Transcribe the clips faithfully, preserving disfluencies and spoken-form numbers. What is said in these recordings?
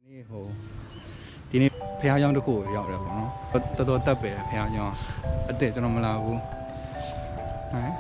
ဒီဟိုဒီနေ့ဖះเจ้าတစ်ခုကိုရောက်တယ်ပေါ့နော်တော်တော်တက်ပဲဖះเจ้าအသက်ကျွန်တော်မလာဘူးဟမ်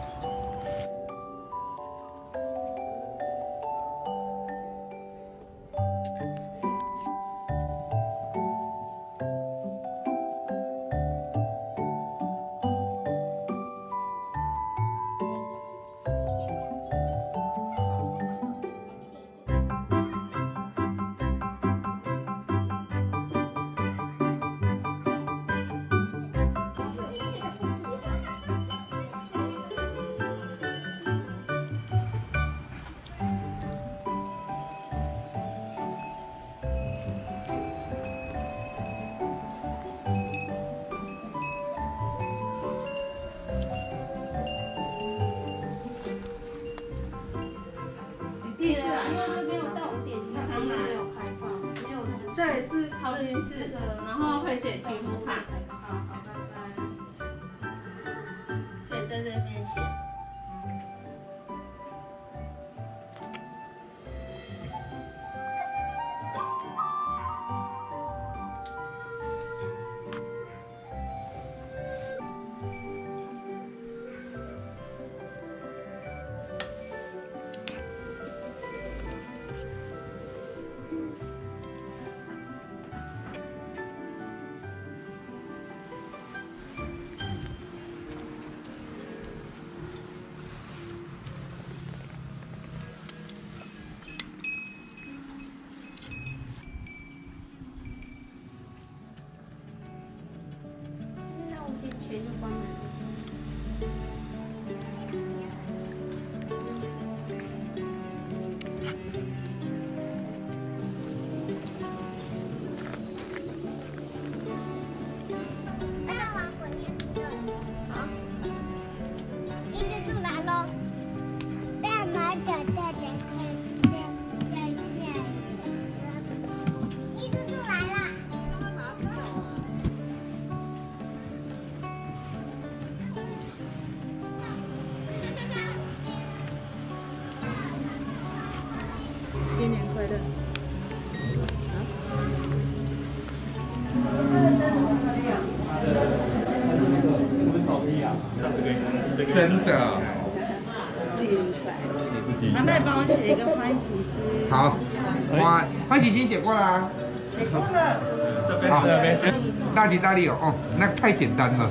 这里是超音室，然后会写题目卡。好好，拜拜。可以在这边写。全都关门了。 大家玩滚面这里，好，一只猪来喽，干嘛的？大家看，再再下，一只猪来了。 新年快乐！ 真的。 麻烦帮我写一个欢喜心。 好，欢欢喜心写过了啊。 写过了。 这边这边。大吉大利哦，哦，那太简单了。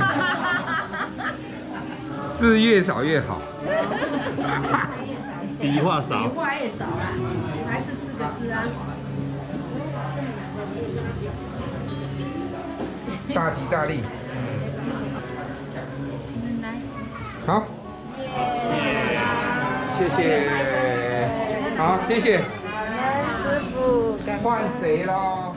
字越少越好。 笔画少， 笔画越少啦，还是四个字啊。 大吉大利。好，谢谢，好，谢谢。 师傅， 换谁喽？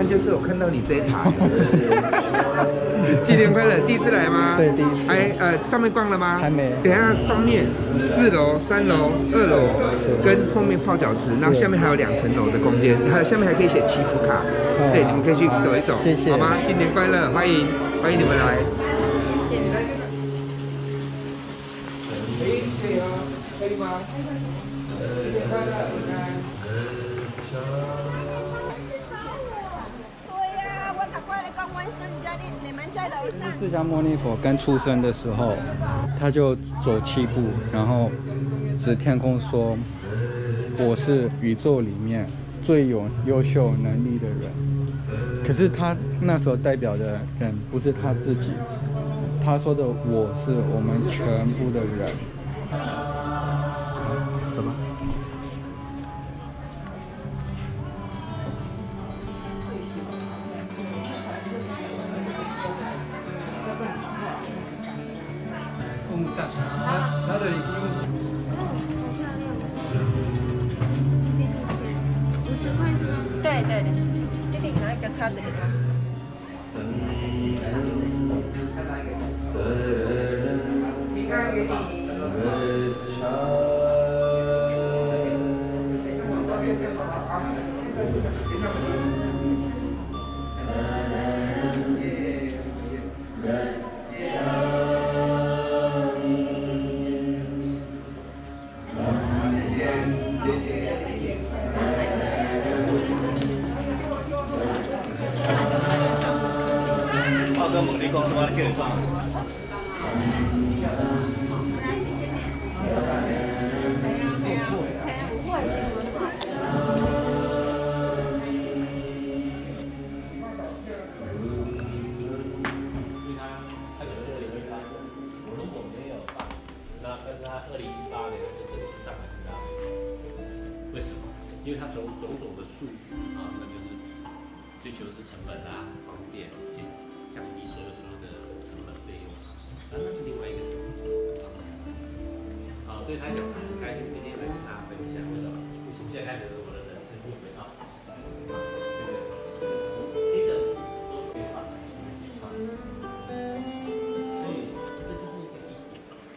就是我看到你这一台。新年快乐！第一次来吗？ 对，第一次。 哎，呃，上面逛了吗？ 还没。 等一下上面四楼、三楼、二楼跟后面泡脚池，然后下面还有两层楼的空间，还有下面还可以写祈福卡，对，你们可以去走一走， 谢谢， 好吗？新年快乐，欢迎欢迎你们来。 谢谢。 可以可以吗？可以吗？新年快乐，平安。 释迦牟尼佛刚出生的时候，他就走七步，然后指天空说：“我是宇宙里面最有优秀能力的人。”可是他那时候代表的人不是他自己，他说的“我是我们全部的人”。走吧。他的衣服五十块是吗？对对对，弟弟拿一个叉子给他。平安给你。 因为它种种种的数据啊，那就是追求的是成本啊、方便，降降低所有所有的成本费用啊，那那是另外一个层次啊。所以他讲他很开心今天来跟大家分享，为什么？从现在开始我的人生就回到自己，对不对？医生都可以发展，所以这就是一个意义。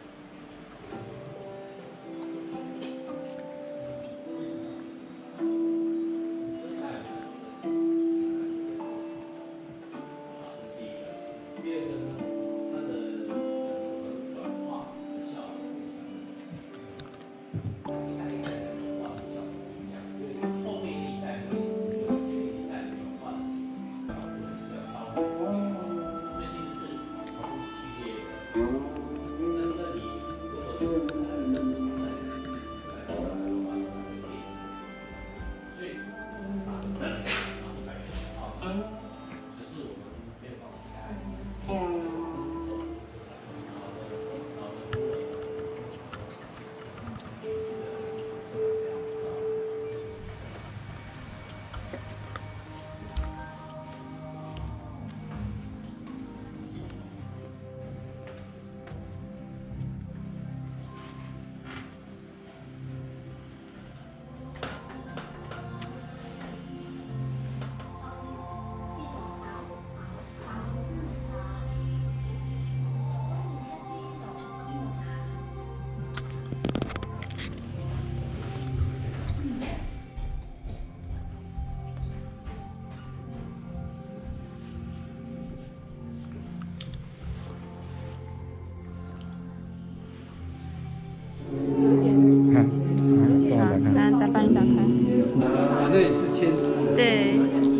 那也是千丝。 对。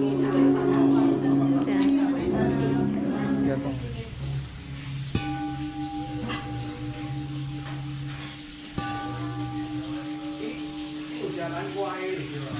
这样。 应该动。 有加南瓜的对吧？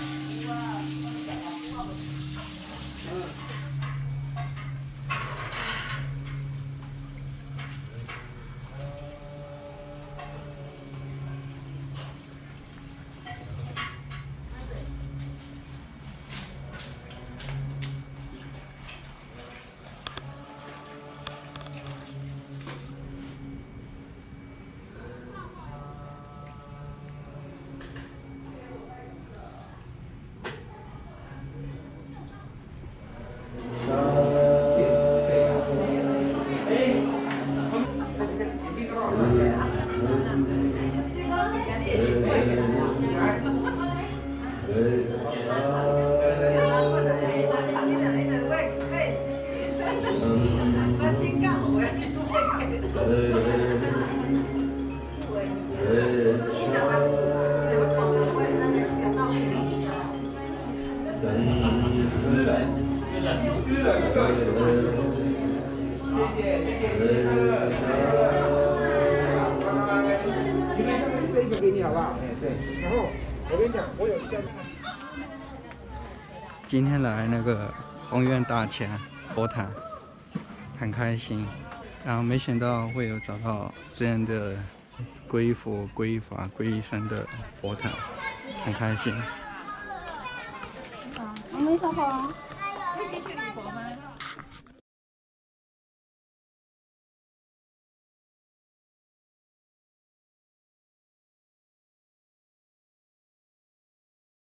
这个给你好不好？哎，对。然后我跟你讲，我有一个。 今天来那个宏愿大前佛坛，很开心，然后没想到会有找到这样的皈依佛、皈依法、皈依僧的佛坛，很开心。 阿弥陀佛，一起去礼佛吗？